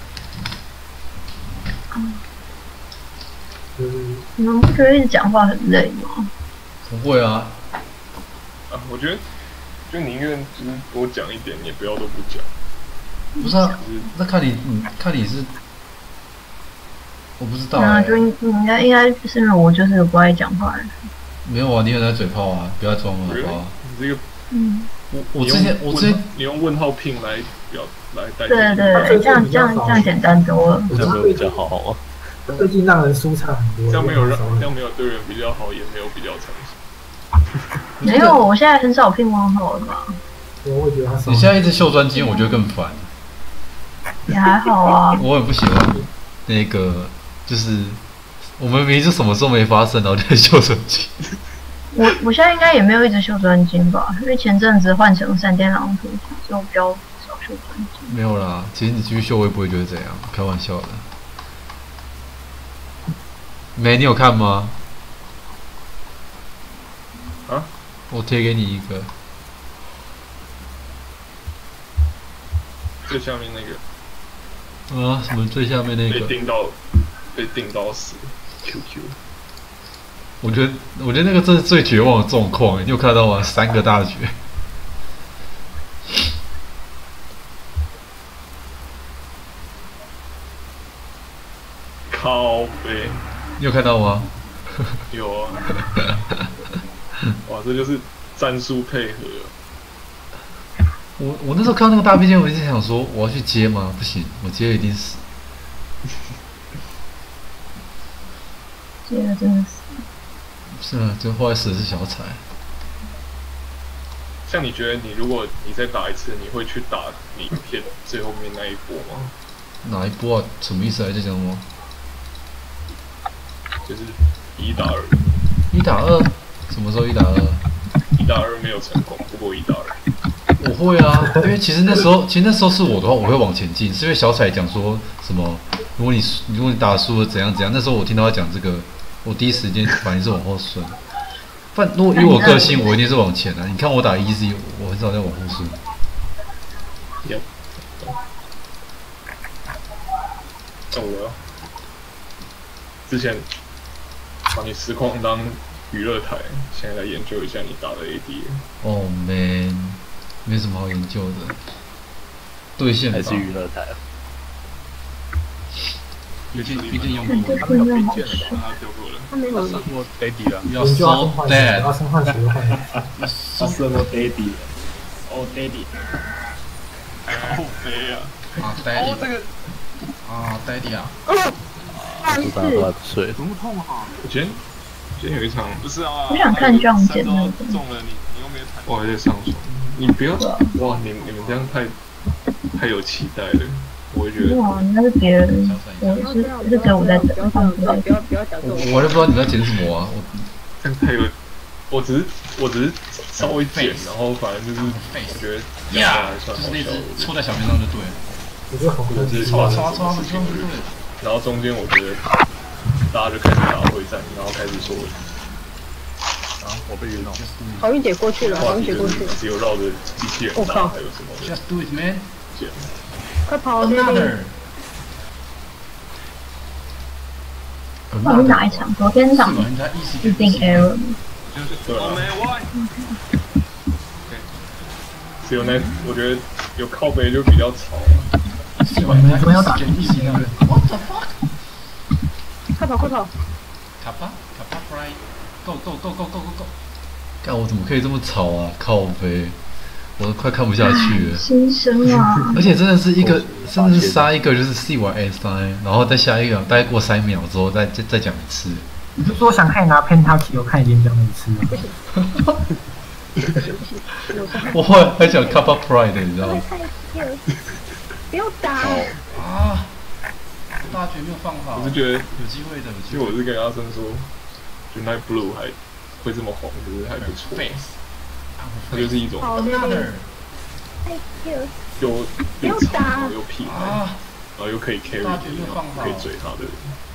你们不觉得一直讲话很累吗？ 不会啊。 啊，我觉得就宁愿就是多讲一点，也不要都不讲。 不是啊，那看你，你看你是。我不知道、欸。 那就应应该应该是因为我就是个不爱讲话的人。 没有啊，你很爱嘴炮啊，不要装了，好不好？ 你这个， 嗯， 我我之前我之前你用问号拼来表来代替。 对对对，这样这样这样简单多了。 这样比较好啊。 最近让人舒畅很多。 这样没有让这样没有对人比较好，也没有比较成熟。 没有，我现在很少拼问号了吧？ 我会觉得他。 你现在一直秀专精，我觉得更烦。 也还好啊。 我很不喜欢那个。就是我们明明就什么时候没发生，然后就秀专精。 我我现在应该也没有一直秀专精吧，因为前阵子换成闪电狼图，所以我比较少秀专精。 没有啦，其实你继续秀，我也不会觉得怎样，开玩笑的。没，你有看吗？ 啊？ 我贴给你一个。 最下面那个。 啊？什么最下面那个？ 被钉到。被定到死 ，Q Q。 我觉得，我觉得那个真是最绝望的状况，你有看到吗？三个大绝。 靠北。 你有看到吗？ 有啊。哇，这就是战术配合。 我我那时候看到那个大 B 键，我就想说我要去接吗？不行，我接了一定死。 接了真的是啊，就后来死的是小彩。 像你觉得你如果你再打一次，你会去打你片最后面那一波吗？ 哪一波啊？什么意思啊？在讲什么？ 就是一打二。 一打二？什么时候一打二？ 一打二没有成功，不过一打二。 我会啊，因为其实那时候，其实那时候是我的话，我会往前进，是因为小彩讲说什么，如果你如果你打输了怎样怎样，那时候我听到他讲这个，我第一时间反应是往后顺。不然如果以我个性，我一定是往前的、啊。你看我打 easy， 我很少在往后顺。 Yep。懂了。之前把你实况当娱乐台，现在来研究一下你打的 A D。 哦、oh, man， 没什么好研究的。对线还是娱乐台。 毕竟毕竟用过， 他没有并键了，他丢过了。 他没有。 我 daddy 了。 要 so bad。 要生换血换。 他是我 daddy 了。哦 daddy。 好肥啊！ 啊 daddy。哦这个。啊 daddy 啊。 但是。 水。 怎么痛啊？ 我今天今天有一场不是啊， 我想看撞见那个。 中了你，你又没有弹。我还在上床。你不要哇！你你们这样太太有期待了。我会觉得哇，那是别人，我是是只有我在等，他们不要不要不要讲这种。 我都不知道你在剪什么啊！我这样太有，我只是我只是稍微剪，然后反正就是我觉得呀，就是那只戳在小边上就对了。 我觉得好或者是刷刷刷刷， 然后中间我觉得大家就开始打会战，然后开始说， 啊，我被晕了。 好运姐过去了，好运姐过去了。 只有绕着机器人打，还有什么 ？Just do it, man！ 剪。 快跑 ！Another。 到底哪一场？昨天场预定 error。 对啊。只有那，我觉得有靠背就比较吵。 我们昨天要打一起那个。 What the fuck？ 快跑快跑！ 卡巴卡巴 fry，go go go go go go go！ 干我怎么可以这么吵啊？靠背！我都快看不下去了， 新生啊！ 而且真的是一个，真的是杀一个就是 C Y S I， 然后再下一个，大概过三秒之后再再再讲一次。 你是说想看你拿 Pentakill 我看已经讲了一次了？ 我后来还讲 Kappa Pride， 你知道吗？ 不要打啊！大绝没有放好。 我是觉得有机会的，有机会。 因为我是跟阿生说，就 Night Blue 还会这么红，就是还不错。它就是一种又又长又屁孩，然后又可以 carry， 然后可以追他的人。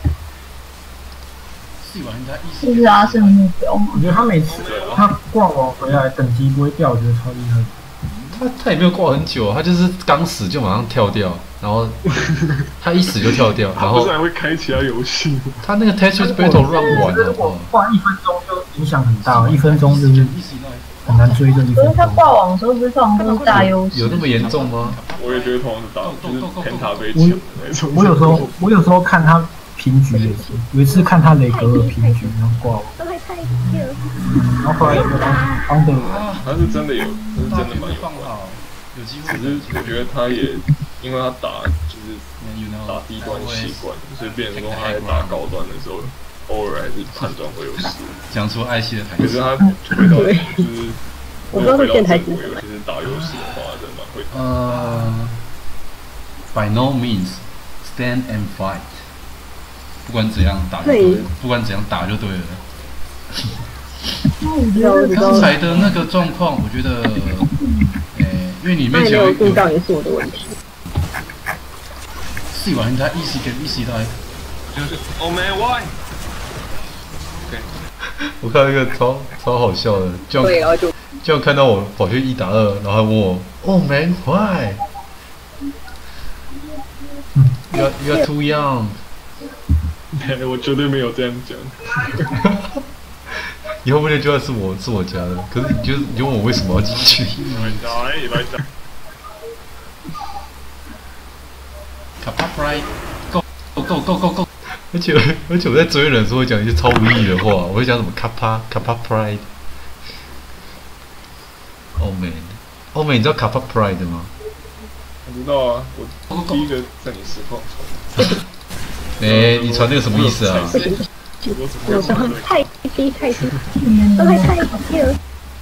这是阿胜目标吗？ 我觉得他每次他挂网回来等级不会掉，我觉得超厉害。 他他也没有挂很久，他就是刚死就马上跳掉，然后他一死就跳掉，然后他不是还会开其他游戏？ 他那个 Tetris Battle Run 完了， 挂一分钟就影响很大，一分钟就是很难追这一分钟。 可是他挂网的时候不是通常都是大优势？ 有那么严重吗？ 我也觉得通常是打就是偏塔被抢那种。 我有时候我有时候看他平局也是，有一次看他雷格尔平局然后挂网，然后后来有个安德， 他是真的有，他是真的蛮有关。 有机会。可是我觉得他也，因为他打就是打低端习惯，所以变成说他在打高端的时候，偶尔还是判断会有失误。 讲出爱惜的台词。 可是他回到就是我不知道是电台词。 尤其是打游戏的话，真的蛮会打。 呃 ，By no means stand and fight。不管怎样打就对了，不管怎样打就对了。刚才的那个状况，我觉得，诶、欸，因为你面前有故障也是我的问题。 试完他一时跟一时来， 就是 Oh man why？ 我看那个超超好笑的，就对，然后就就看到我跑去一打二，然后还问我 Oh man why？ You're you're too young。 我绝对没有这样讲。 以后不就算是我是我家的，可是你就你问我为什么要进去？卡帕 pride go go go go go， 而且而且我在追人的时候会讲一些超无意义的话，我会讲什么卡帕卡帕 pride。Oh man， 欧美，你知道卡帕 Pride 吗？ 我知道啊，我第一个在你实况传。 哎，你传那个什么意思啊？ 不行，有时候太低太低，都会太低了。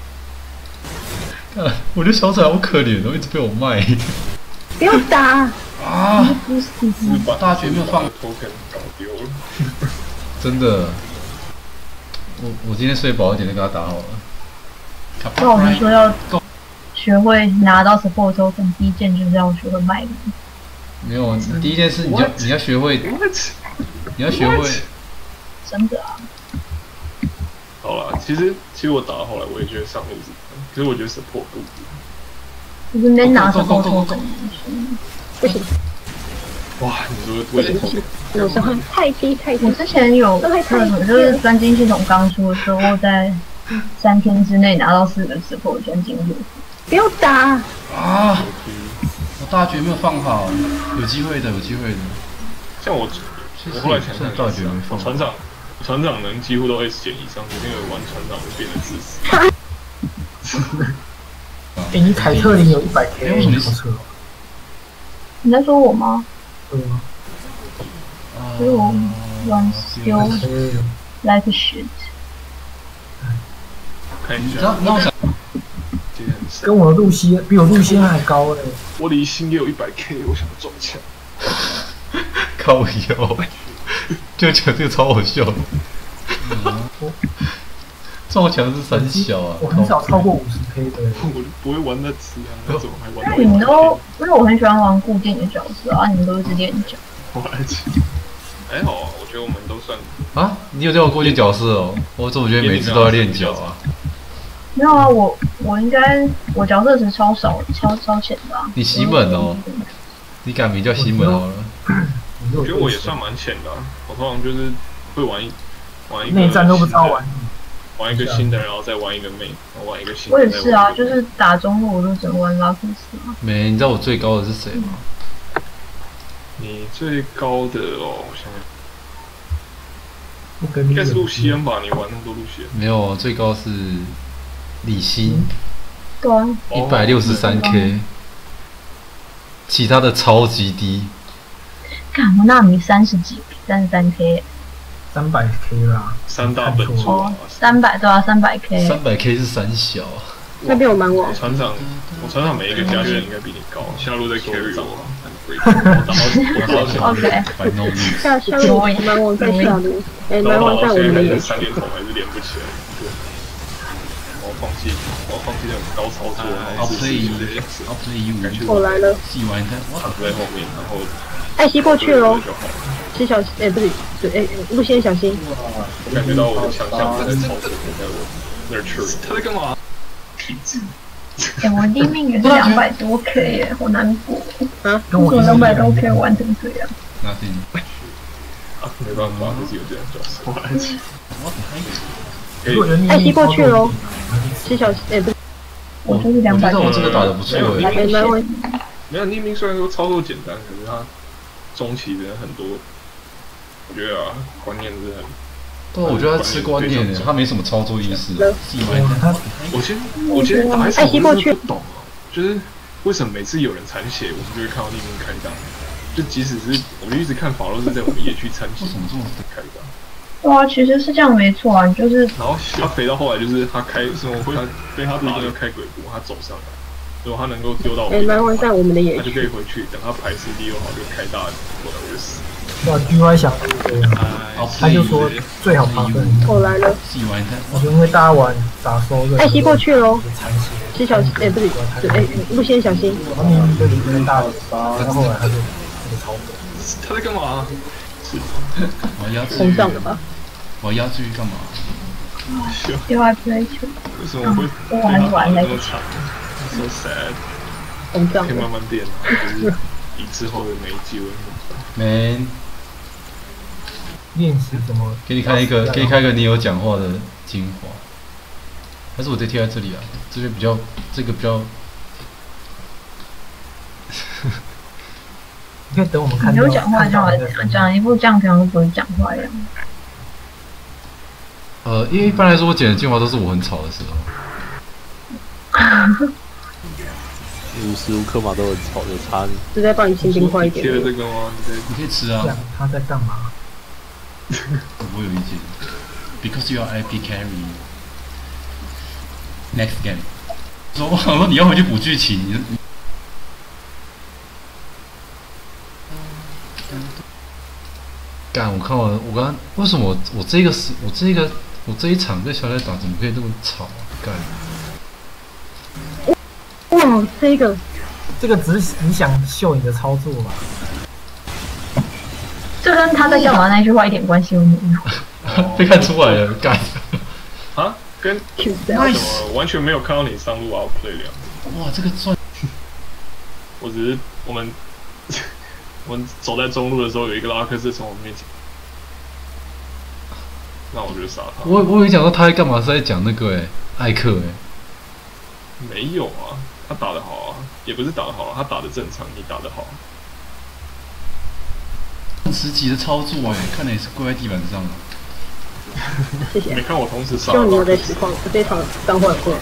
啊，我觉得小彩好可怜哦，一直被我卖。 不要打啊！ 是把大学没有放 token 搞丢了。 真的，我我今天睡饱一点就给他打好了。 那我们说要学会拿到 support token，第一件就是要学会卖名。 没有，第一件事你要你要学会，你要学会。 真的啊。 好啦，其实其实我打到后来，我也觉得上路是，可是我觉得 support 不。 我是没拿 support token。 不行。 哇，你说为什么？ 有时候太低太低。 我之前有那种就是专精系统刚出的时候，在三天之内拿到四个 support 专精路。 不要打啊！我大绝没有放好，有机会的，有机会的。 像我，我后来想想， 大绝没放。 船长，船长能几乎都 S 减以上，只是因为玩船长会变得自私。 哎，你凯特琳有一百 K， 你好扯哦。 你在说我吗？ 对啊。 所以我玩 skill like shit。 看一下， 那我想， 跟我的露西比我露西还高嘞。 我离心也有一百 K， 我想撞墙。 靠腰，就觉得这个超好笑的。撞墙是三小啊！ 我很少超过五十 K 的。 我不会玩那词啊，那怎么还玩？ 那你们都，因为我很喜欢玩固定的角色啊，你们都一直练脚。 我来去。还好啊，我觉得我们都算。 啊，你有这种固定角色哦？我怎么觉得每次都在练脚啊？ 没有啊，我我应该我角色值超少，超超浅的啊。 你西门哦？你改名叫西门好了。 我觉得我也算蛮浅的、啊，我通常就是会玩一玩一个内战都不知道玩， 玩一个新的，然后再玩一个妹，然后玩一个新的。 我也是啊，就是打中路我都只能玩拉克斯啊。 没，你知道我最高的是谁吗？ 你最高的哦，我想想， 应应该是露西恩吧？你玩那么多露西恩？ 没有，最高是李欣， 对啊， 一百六十三 K， 其他的超级低。 干我纳米三十几，三十三 K， 三百 K 啦， 三大本柱啊， 三百对啊，三百 K， 三百 K 是三小。 那边有蛮我。 船长，我船长每一个加权应该比你高，下路在 carry 我。我 OK， 下下路蛮王在下路，哎，蛮王在我们的野区。 三连头还是连不起来，我放弃，我放弃那种高操作，然后 play you，I'll play you。 我来了。 自己玩一下， 躺在后面，然后艾希过去喽。是小哎不是，哎陆先小心。 我感觉到我的强项在操作，在我 nurture。他在干嘛？体质。 哎，我立命也是两百多 K 耶，好难过啊！ 跟我两百多 K 玩成这样。 Nothing。 啊，没办法，就是有这样角色。 艾希过去喽。是小哎不是。 我就是两百。 我觉得我这个打得不错哎。 蛮王。 没有匿名，虽然说操作简单，可是他中期人很多，我觉得啊，观念是很。 对，我觉得他吃观念的，他没什么操作意识。自己玩他， 我先我先打一场，我真的不懂啊，就是为什么每次有人残血，我们就会看到匿名开档，就即使是我们一直看法洛是在我们野区残血，为什么这么开档？ 对啊，其实是这样没错啊，就是然后他肥到后来就是他开什么会被他打那个开鬼步，他走上来。如果他能够丢到我， 哎，蛮王在我们的野区， 他就可以回去，等他排 C D 又好，就开大，我我就死。 哇 ，G Y 想对啊，他就说最好爬分。 我来了。 我就因为大家玩打收的。 艾希过去喽。是小哎不是，哎陆先小心。 他明明就离别人大了，然后后来他就他就超过。 他在干嘛？ 我要冲上了吧？ 我要至于干嘛？ 又爱 play 球。 为什么会我玩玩那个场？So sad， 红酱可以慢慢练啊，就是以之后的每一季为目标。 没练习怎么？ 给你看一个，给你看一个你有讲话的精华，还是我直接贴在这里啊？这边比较，这个比较。 你可以等我们看。 你有讲话就好讲，讲一副这样平常都不会讲话一样。 呃，因为一般来说我剪的精华都是我很吵的时候。 无时无刻嘛都很吵，有差。 是在帮你清冰快一点。 贴了这个吗？ 你可以吃啊。 这样他在干嘛？ 我不会有意见。Because you are I P carry. Next game. 说我想说你要回去补剧情，你。干！我看完，我刚刚为什么我我这个是我这个我这一场跟小彩打怎么可以这么吵啊？干！ 哇，这个这个只是你想秀你的操作吧？ 这跟他在干嘛那句话一点关系都没有。 被看出来了，干！ 啊，跟怎么完全没有看到你上路 outplay 两个？ 哇，这个算！ 我只是我们。我们走在中路的时候，有一个拉克是从我们面前，那我就杀他。 我我有讲到他在干嘛？是在讲那个哎、欸，艾克哎、欸。 没有啊，他打得好啊，也不是打得好啊，他打得正常，你打得好。 十级的操作哎、欸，看来也是跪在地板上啊。 谢谢。 没看我同时杀。 希望你有在实况，这场脏话过。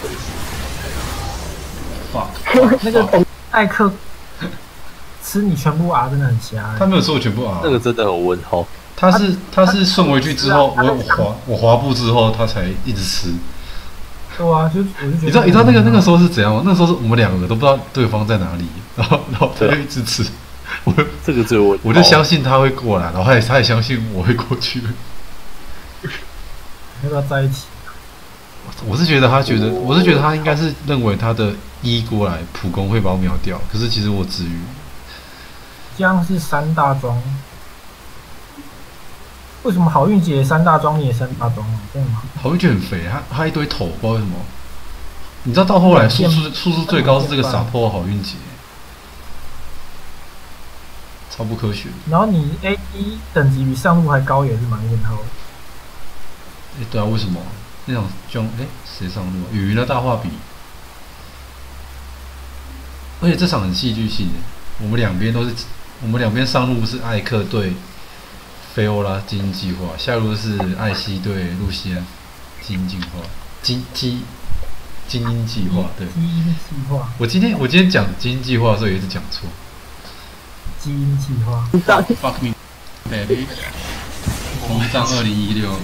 fuck， 那个艾克。吃你全部 R 真的很瞎、欸， 他没有说我全部 R， 那个真的很问号。 他是他是顺回去之后，我滑我滑步之后，他才一直吃。 对啊，就我就觉得你知道你知道那个那个时候是怎样吗？那时候是我们两个都不知道对方在哪里，然后然后他就一直吃。我这个最问， 我就相信他会过来，然后他也他也相信我会过去。 要不要在一起？ 我是觉得他觉得，我是觉得他应该是认为他的一过来普攻会把我秒掉，可是其实我止于。 这样是三大装，为什么好运姐三大装你也三大装啊？真的吗？ 好运姐很肥，他他一堆头，不知道为什么。你知道到后来输出输出最高是这个傻破好运姐，超不科学。 然后你 A D 等级比上路还高，也是蛮问号的。 哎、欸，对啊，为什么那场装哎谁上路？雨云的大画笔，而且这场很戏剧性，我们两边都是。我们两边上路是艾克对菲欧拉精英计划，下路是艾希对露西安精英计划，精精精英计划对。 精英计划。 我今天我今天讲精英计划的时候也是讲错。 基因计划。 Fuck me, baby。红杖二零一六。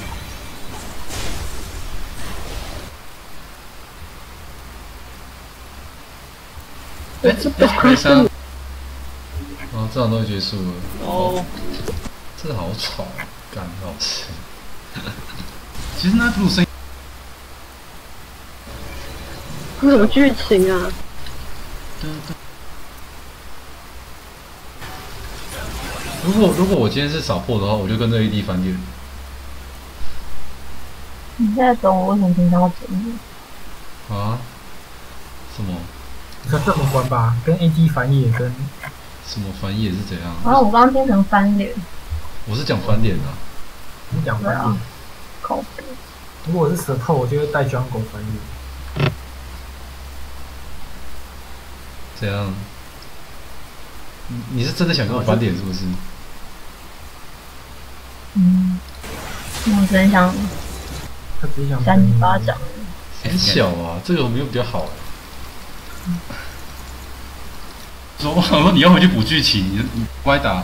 哎，悲伤。哦，这场都结束了。哦，真的好吵，干好吃。其实那部声音， 这什么剧情啊？ 如果如果我今天是扫破的话，我就跟这 A D 翻脸。 你现在懂我为什么听到节目？ 啊？什么？ 你看这么关吧，跟 A D 反野跟。 什么翻页是怎样？ 然后我刚刚听成翻脸。 我是讲翻脸啊。 你讲翻脸。 口碑。 如果我是舌头，我就会带 Jungle 翻脸。 怎样？你你是真的想跟我翻脸是不是？ 嗯。我只很想。 他只想扇你巴掌。 很小啊，这个我没有比较好。嗯说，我想说你要回去补剧情，你你乖打。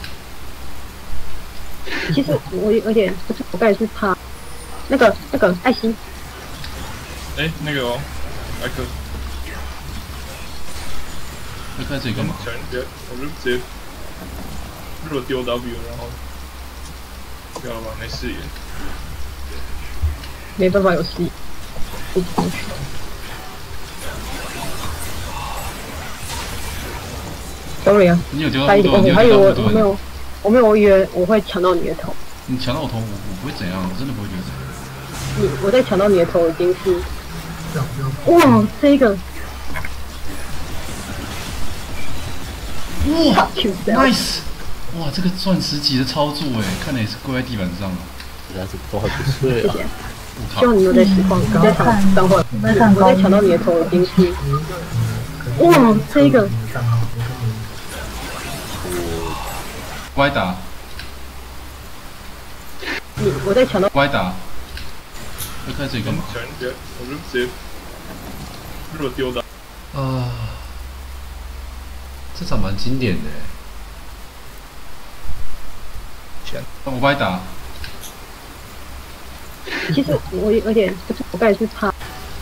其实我有点不是，我刚才是怕那个那个艾希。 哎、欸，那个哦，艾克。 艾克这里干嘛？ 小人别，我就直接热丢 W， 然后不要了吧，没视野。 没办法有视野。Sorry 啊， 你有丢到不多？ 我还有我我没有，我没有以为我会抢到你的头。 你抢到我头，我我不会怎样，我真的不会觉得怎样。 你我在抢到你的头已经是，哇，这个， 哇 ，nice， 哇，这个钻石级的操作哎，看来也是跪在地板上了。 人家是都还不睡啊。 谢谢。希望你有在实况，你在抢脏话，我在抢到你的头已经是，哇，这个。 乖打， 你我在抢到乖打，要开始干嘛？ 小人别，我就直接热丢的。 啊， 这场蛮经典的。 钱， 我帮你打。 其实我有点，就是我刚才是怕。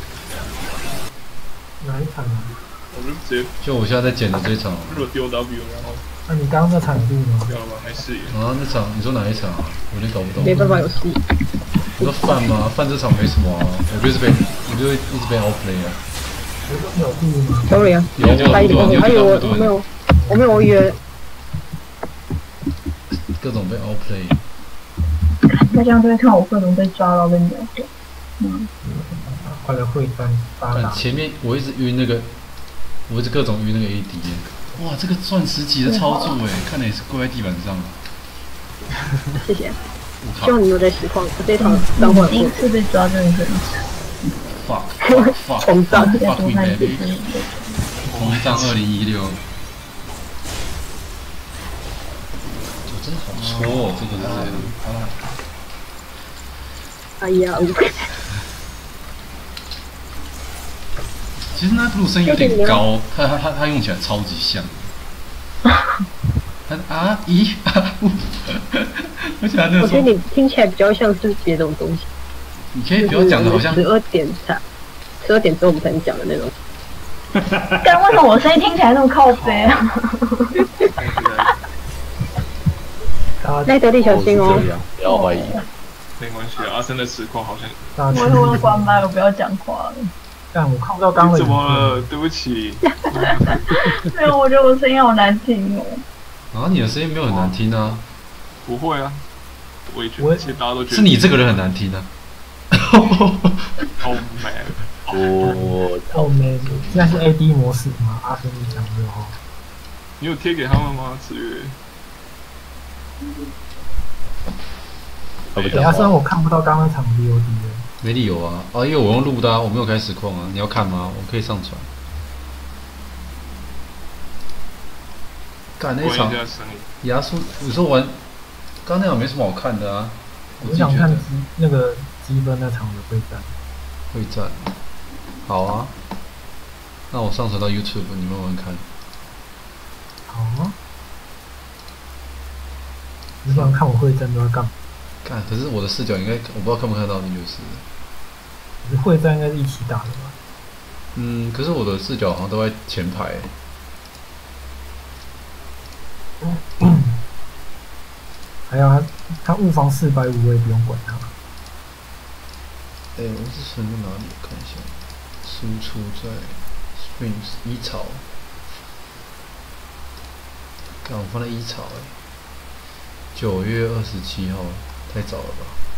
哪一场啊？ 我就直接就我现在在剪的这一场。 如果丢 W， 然后。 那、啊、你刚刚那场地呢？ 不要了吧，没视野。 啊，那场你说哪一场啊？我有点搞不懂。 没办法有戏。 你说范吗？范这场没什么啊，我就是被，我就一直被 outplay 啊。 有地吗 ？Sorry 啊， 有有有， 我还有我我没有，我没有约。 各种被 outplay。 大家都在看我各种被抓到被秒掉。嗯。 快来会战发达。 前面我一直晕那个，我一直各种晕那个 A D。哇，这个钻石级的操作哎，看的也是跪在地板上。 谢谢。希望你有在实况，我这场当会第一次被抓真的很惨。 fuck fuck fuck。 膨胀 fuck me baby。膨胀二零一六。我真的好戳哦，这个是。 哎呀， 其实那布鲁声有点高，他他他他用起来超级像。他啊咦啊呜，而且他那个。 我觉得你听起来比较像是别种东西。 你可以不要讲的好像。 十二点才，十二点之后我们才能讲的那种。 但为什么我声音听起来那么靠背啊？ 奈德利小心哦， 不要怀疑。 没关系，阿森的实况好像。 我我都关麦，我不要讲话了。 但我看不到刚刚。 怎么了？对不起。 没有，我觉得我声音好难听哦。 啊，你的声音没有很难听啊。 不会啊，我也觉得，其实大家都觉得。 是你这个人很难听啊。 Oh man！ 我哦没，现在是 A D 模式吗？阿森讲之后。 你有贴给他们吗？子月。 等下，虽然我看不到刚刚那场 V O D 的。 没理由啊！啊，因为我用录的啊，我没有开实况啊。你要看吗？我可以上传。干那场牙叔，你说玩，刚那场没什么好看的啊。 我想看那个积分那场的会战。 会战，好啊。那我上传到 YouTube， 你慢慢看。 好啊。你不然看我会战都要干嘛？ 干，可是我的视角应该，我不知道看不看到你就是。 可是会战应该是一起打的吧？ 嗯，可是我的视角好像都在前排、欸。 嗯。还有他，他误防四百五，我也不用管他。 哎、欸，我是存在哪里？我看一下，输出在 Springs 一草。看我放在一草哎、欸，九月二十七号，太早了吧？